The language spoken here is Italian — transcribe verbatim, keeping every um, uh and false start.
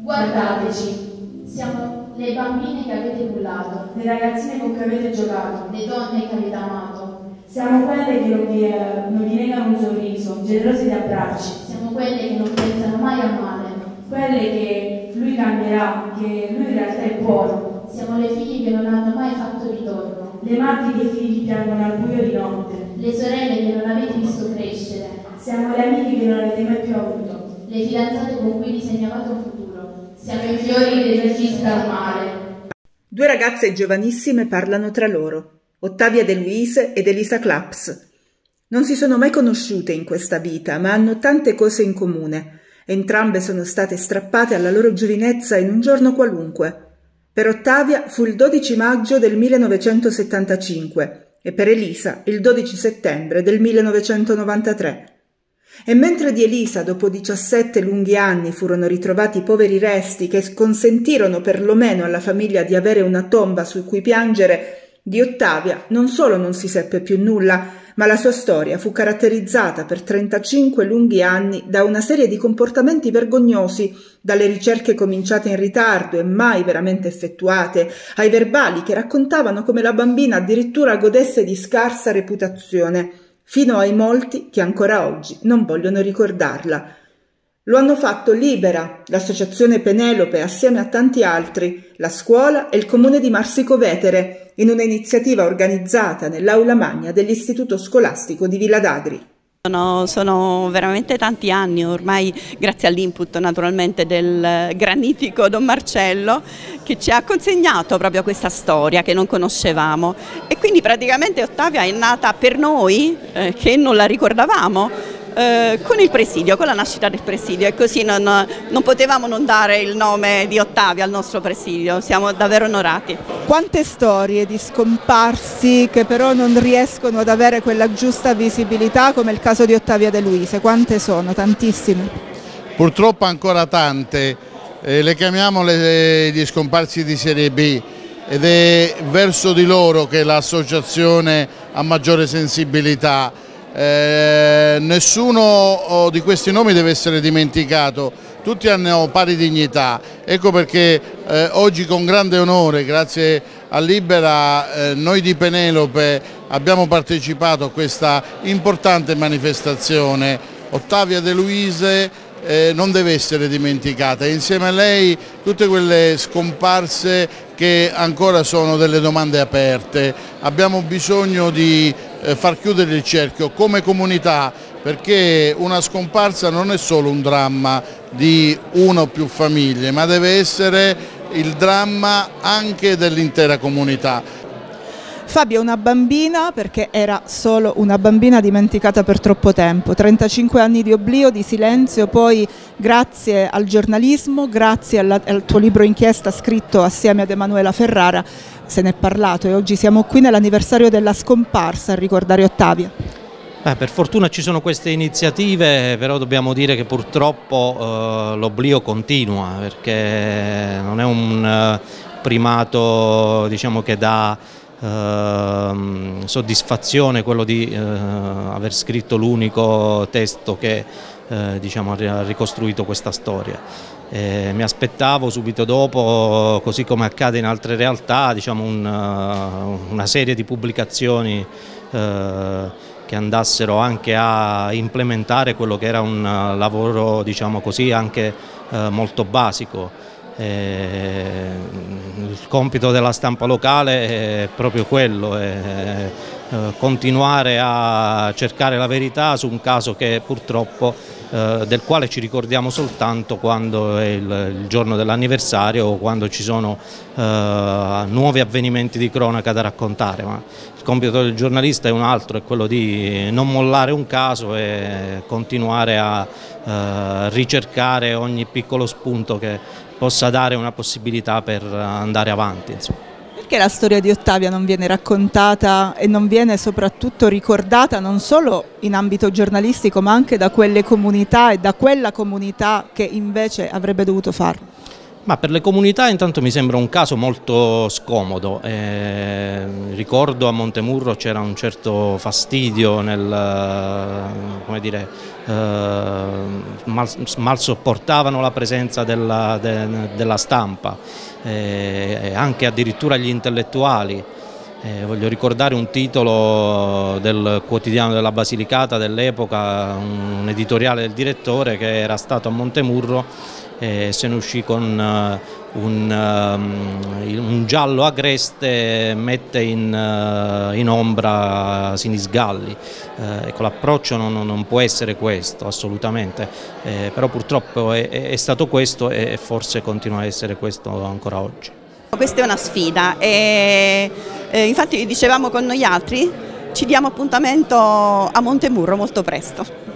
Guardateci, siamo le bambine che avete cullato, le ragazzine con cui avete giocato, le donne che avete amato. Siamo quelle che non vi, eh, non vi negano un sorriso, generose di abbracci. Siamo quelle che non pensano mai a male. Quelle che lui cambierà, che lui in realtà è buono. Siamo le figlie che non hanno mai fatto ritorno. Le madri che i figli piangono al buio di notte. Le sorelle che non avete visto crescere. Siamo le amiche che non avete mai più avuto. Le fidanzate con cui disegnavate un futuro. Siamo i fiori che registra al mare. Due ragazze giovanissime parlano tra loro. Ottavia De Luise ed Elisa Claps. Non si sono mai conosciute in questa vita, ma hanno tante cose in comune. Entrambe sono state strappate alla loro giovinezza in un giorno qualunque. Per Ottavia fu il dodici maggio del millenovecentosettantacinque e per Elisa il dodici settembre del millenovecentonovantatré. E mentre di Elisa dopo diciassette lunghi anni furono ritrovati i poveri resti che consentirono perlomeno alla famiglia di avere una tomba su cui piangere, di Ottavia non solo non si seppe più nulla, ma la sua storia fu caratterizzata per trentacinque lunghi anni da una serie di comportamenti vergognosi, dalle ricerche cominciate in ritardo e mai veramente effettuate, ai verbali che raccontavano come la bambina addirittura godesse di scarsa reputazione, fino ai molti che ancora oggi non vogliono ricordarla. Lo hanno fatto Libera, l'Associazione Penelope assieme a tanti altri, la scuola e il comune di Marsico Vetere, in una iniziativa organizzata nell'aula magna dell'Istituto Scolastico di Villa d'Agri. Sono, sono veramente tanti anni ormai, grazie all'input naturalmente del granitico Don Marcello, che ci ha consegnato proprio questa storia che non conoscevamo, e quindi praticamente Ottavia è nata per noi eh, che non la ricordavamo, Eh, con il presidio, con la nascita del presidio, e così non, non potevamo non dare il nome di Ottavia al nostro presidio. Siamo davvero onorati. Quante storie di scomparsi che però non riescono ad avere quella giusta visibilità, come il caso di Ottavia De Luise? Quante sono? Tantissime. Purtroppo ancora tante, eh, le chiamiamo le, gli scomparsi di serie B, ed è verso di loro che l'associazione ha maggiore sensibilità. Eh, nessuno di questi nomi deve essere dimenticato, tutti hanno pari dignità. Ecco perché eh, oggi con grande onore, grazie a Libera, eh, noi di Penelope abbiamo partecipato a questa importante manifestazione. Ottavia De Luise eh, non deve essere dimenticata, e insieme a lei tutte quelle scomparse che ancora sono delle domande aperte. Abbiamo bisogno di eh, far chiudere il cerchio come comunità, perché una scomparsa non è solo un dramma di una o più famiglie, ma deve essere il dramma anche dell'intera comunità. Fabio è una bambina perché era solo una bambina dimenticata per troppo tempo, trentacinque anni di oblio, di silenzio, poi grazie al giornalismo, grazie alla, al tuo libro inchiesta scritto assieme ad Emanuela Ferrara, se ne è parlato, e oggi siamo qui nell'anniversario della scomparsa a ricordare Ottavia. Eh, per fortuna ci sono queste iniziative, però dobbiamo dire che purtroppo eh, l'oblio continua, perché non è un eh, primato, diciamo, che dà Uh, soddisfazione quello di uh, aver scritto l'unico testo che uh, diciamo, ha ricostruito questa storia. E mi aspettavo subito dopo, così come accade in altre realtà, diciamo un, uh, una serie di pubblicazioni uh, che andassero anche a implementare quello che era un uh, lavoro, diciamo così, anche uh, molto basico. Eh, il compito della stampa locale è proprio quello, è, eh, continuare a cercare la verità su un caso che purtroppo eh, del quale ci ricordiamo soltanto quando è il, il giorno dell'anniversario o quando ci sono eh, nuovi avvenimenti di cronaca da raccontare. Ma il compito del giornalista è un altro, è quello di non mollare un caso e continuare a eh, ricercare ogni piccolo spunto che possa dare una possibilità per andare avanti, insomma. Perché la storia di Ottavia non viene raccontata e non viene soprattutto ricordata non solo in ambito giornalistico, ma anche da quelle comunità e da quella comunità che invece avrebbe dovuto farlo? Ma per le comunità intanto mi sembra un caso molto scomodo. Eh, ricordo a Montemurro c'era un certo fastidio nel, come dire, eh, mal, mal sopportavano la presenza della, de, della stampa, eh, anche addirittura gli intellettuali. Eh, voglio ricordare un titolo del quotidiano della Basilicata dell'epoca, un editoriale del direttore che era stato a Montemurro e se ne uscì con uh, un, uh, un giallo agreste mette in, uh, in ombra Sinisgalli. Uh, ecco, l'approccio non, non può essere questo assolutamente, eh, però purtroppo è, è stato questo e forse continua a essere questo ancora oggi. Questa è una sfida e eh, infatti dicevamo con noi altri, ci diamo appuntamento a Montemurro molto presto.